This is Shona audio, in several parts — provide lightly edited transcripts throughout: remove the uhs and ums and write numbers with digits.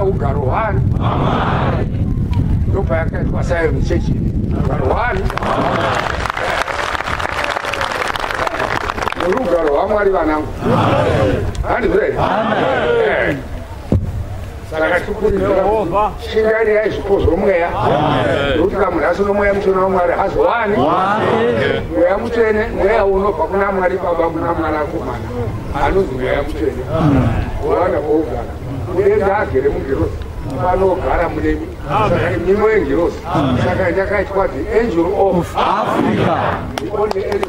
ugaro hwani. Ndopa yakaitwa Zion Church. Ugaro hwani. Urugaro hwamwari vanangu. Handizve? Saka tikurinda shingairi yaizvikozwa mweya. Nokuti kamunhu asino mweya mutsvene wamwari hazowani. Mweya mutsvene mweya unobva kuna Mwari Baba kuna Mwanakomana. Anonzi mweya mutsvene. Wana vougara. Mudenga agere mugirosi. Vanogara munemi. Saka imwe yengirosi. Saka ndakaitwa the angel of Africa. The only angel.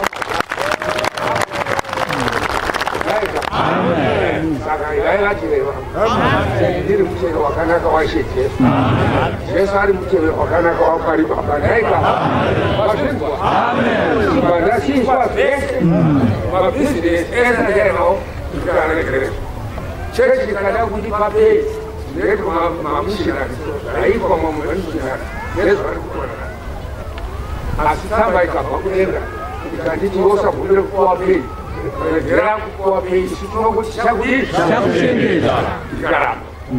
Saka yaivachireva ndiri mutero wakanaka waShe Jesu. Jesu ari mutero wakanaka waMwari Baba. Ndaika vazvinzwa vandasiswa zvese mabhizinesi ese ndainawo kugara nekereke. Chechi ikada kundipa pei ndeti mamishonari aipa mamishonari nezvari kutonana. Asi tsamba ikabva kudenga ikanditi usabvumire kupuwa pei. Regera kupuwa pei chinokuti chakushengedza ikaramba.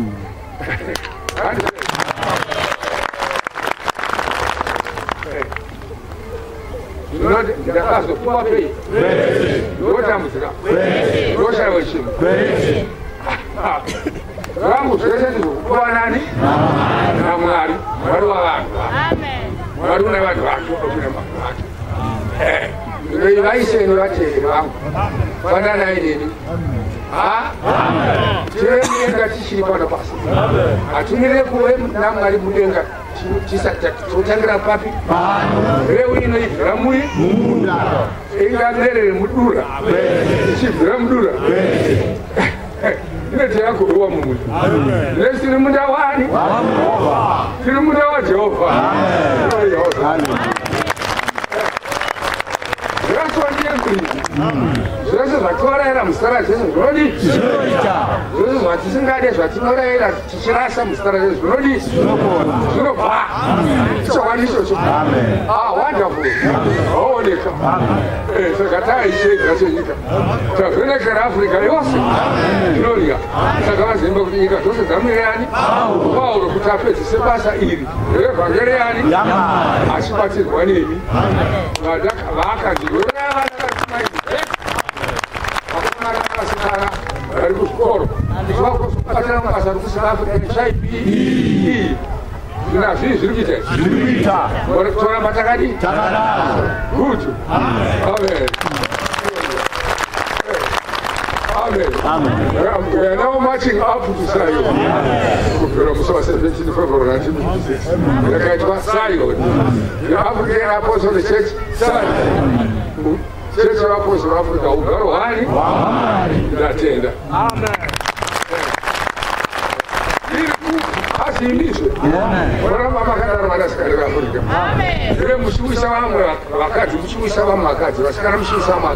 Ndakazopuwa pei ndotambudzika ndoshayiwa chinhu zvangu zvese ndizvokupuwa nani naMwari, Mwari wavanhu, Mwari una vanhu vake nokuna vanhu vake. Vaiseni vateveri vangu fananai neni. Tiremudenga tichiri pano pasi. Hatimire kuve naMwari mudenga totangira papi. Reu ino ibvira muri ingamerere mudura ichibvira mudura inotera kurowa mumunda. Nesi tiri munda wani? Tiri munda waJehovha. Zvose zvatinorayira muzita raJesu zvinodi? Zvose zvatisingade zvatinorayira tichirasa muzita raJesu zvinodi? Zvinobva. Chokwadi ichocho. Wonderful. Zvaoneka. Saka taishedza senyika. Tavhenekera Afrika yose. Gloria. Saka vazemba kuti nyika dzose dzamire ani? Pauro kuti apedzise basa iri revhangeri ani? Achibatsirwa nemi. Vakanzwi vari kuchikoro vakubatira mabasa rekusivaafrica nezvaibii nazvii zviri kuita vari kutoramba takadii good. Amen. We are now marching up to Zion. Kubvira musi wa17 February 1956 yakaitwa Zion, the African Apostolic Church Zion. Church of Apostolic Africa ugaro hwani ndatenda. Asiimizwe voramba makadaro vanasikana veAfrica. Ndire muchiwisa vamwe vakadzi muchiwisa vamwe vakadzi vasikana muchiwisa vamwe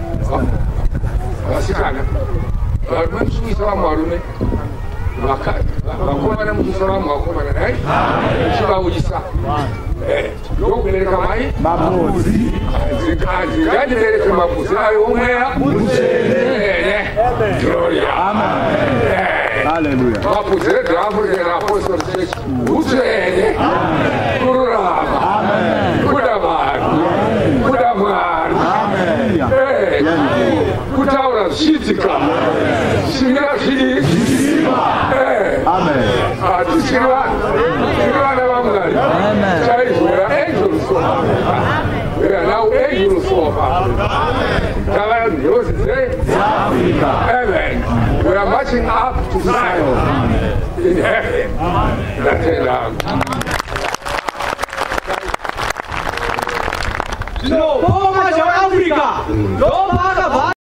vasikana varume muchiwisa vamwe varume vakomana muchiwisa vamwe vakomana nai muchivauyisa ndokubereka mai mabvudzi ngandibereke mabvudzi ayo omweya mutsvene. Gloria. Hallelujah. Mabvudzi eAfrica neApostolic Church mutsvene, kururama, kuda vanhu, kuda Mwari, kutaura zvichiitika zvisina zviima. Tichiri vana vaMwari chaizvera angels of Africa. We are now angels of Africa. Tava nhozi dzeAfrica. Amen. We are marching up to Zion in heaven. Ndatenda. Zvino MWAZHA weAfrica.